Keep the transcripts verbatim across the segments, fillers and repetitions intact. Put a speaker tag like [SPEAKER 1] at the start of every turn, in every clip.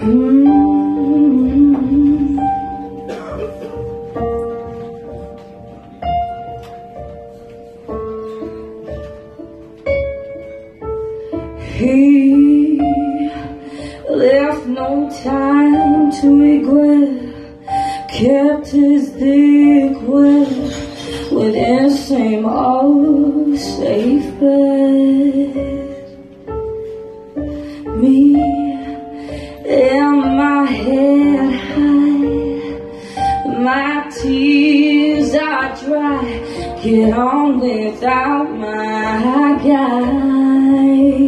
[SPEAKER 1] Mm-hmm. He left no time to regret, kept his dick wet within the same old safe bed. Me and my head high, my tears are dry, get on without my guy.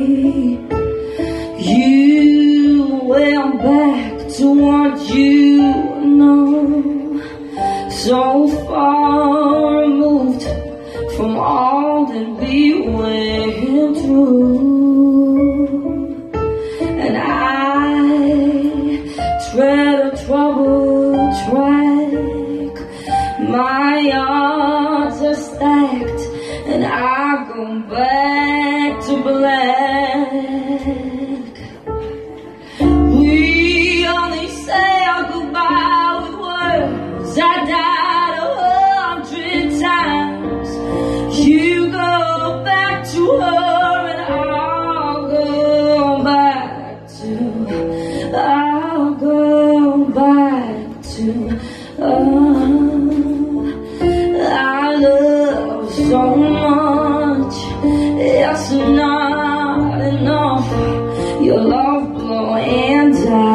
[SPEAKER 1] You went back to what you know, so far removed from all that we went through. And I tread a troubled track, my odds are stacked, and I go back to black. We only say our goodbye with words. I died a hundred times. You go back to her, and I'll go back to, I'll go back to her. I love so much, it's not enough. Your love blow and die.